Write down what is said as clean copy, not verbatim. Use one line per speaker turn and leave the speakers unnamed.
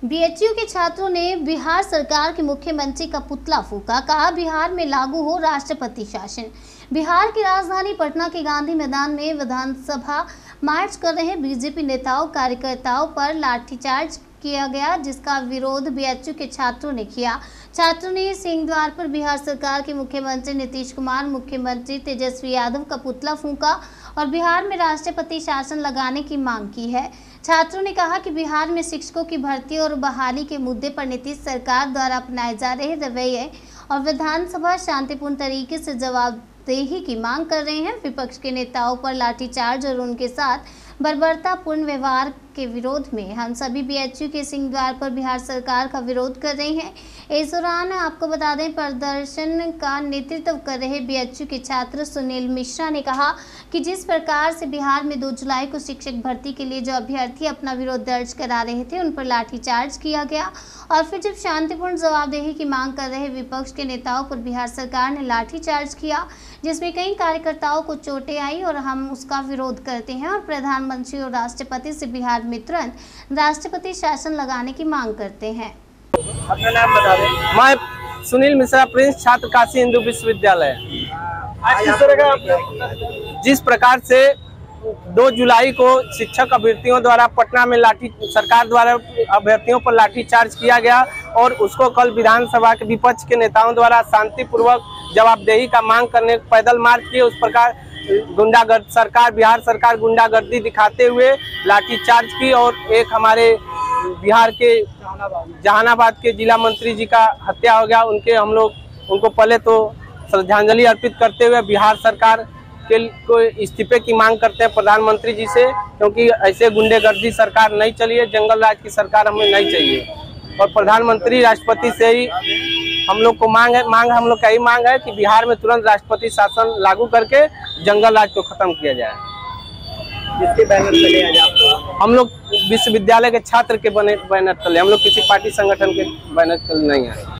BHU के छात्रों ने बिहार सरकार के मुख्यमंत्री का पुतला फूंका। कहा, बिहार में लागू हो राष्ट्रपति शासन। बिहार की राजधानी पटना के गांधी मैदान में विधानसभा मार्च कर रहे बीजेपी नेताओं कार्यकर्ताओं पर लाठीचार्ज किया गया, जिसका विरोध बीएचयू के छात्रों ने किया। छात्रों ने सिंहद्वार पर बिहार सरकार के मुख्यमंत्री नीतीश कुमार, मुख्यमंत्री तेजस्वी यादव का पुतला फूंका और बिहार में राष्ट्रपति शासन लगाने की मांग की है। छात्रों ने कहा कि बिहार में शिक्षकों की भर्ती और बहाली के मुद्दे पर नीतीश सरकार द्वारा अपनाए जा रहे रवैये और विधानसभा शांतिपूर्ण तरीके से जवाबदेही की मांग कर रहे हैं। विपक्ष के नेताओं पर लाठीचार्ज और उनके साथ बर्बरतापूर्ण व्यवहार के विरोध में हम सभी बीएचयू के सिंहद्वार पर बिहार सरकार का विरोध कर रहे हैं। इस दौरान आपको बता दें, प्रदर्शन का नेतृत्व कर रहे बीएचयू के छात्र सुनील मिश्रा ने कहा कि जिस प्रकार से बिहार में 2 जुलाई को शिक्षक भर्ती के लिए जो अभ्यर्थी अपना विरोध दर्ज करा रहे थे, उन पर लाठीचार्ज किया गया और फिर जब शांतिपूर्ण जवाबदेही की मांग कर रहे विपक्ष के नेताओं पर बिहार सरकार ने लाठीचार्ज किया, जिसमें कई कार्यकर्ताओं को चोटें आई और हम उसका विरोध करते हैं और प्रधानमंत्री और राष्ट्रपति से बिहार में तुरंत राष्ट्रपति शासन लगाने की मांग करते हैं।
अपना नाम बता दें।
मैं सुनील मिश्रा, प्रिंस छात्र काशी हिंदू विश्वविद्यालय। जिस प्रकार से 2 जुलाई को शिक्षक अभ्यर्थियों द्वारा पटना में सरकार द्वारा अभ्यर्थियों पर लाठीचार्ज किया गया और उसको कल विधानसभा के विपक्ष के नेताओं द्वारा शांतिपूर्वक जवाबदेही का मांग करने पैदल मार्च किए, उस प्रकार बिहार सरकार गुंडागर्दी दिखाते हुए लाठीचार्ज की और एक हमारे बिहार के जहानाबाद के जिला मंत्री जी का हत्या हो गया। हम लोग उनको पहले तो श्रद्धांजलि अर्पित करते हुए बिहार सरकार को इस्तीफे की मांग करते हैं प्रधानमंत्री जी से, क्योंकि ऐसे गुंडेगर्दी सरकार नहीं चाहिए, जंगल राज की सरकार हमें नहीं चाहिए। और प्रधानमंत्री राष्ट्रपति से ही हम लोग को हम लोग का यही मांग है कि बिहार में तुरंत राष्ट्रपति शासन लागू करके जंगल राज को खत्म किया जाए।
जिसके बैनर तले आज आप?
हम लोग विश्वविद्यालय के छात्र के बैनर तले, हम लोग किसी पार्टी संगठन के बैनर तले नहीं है।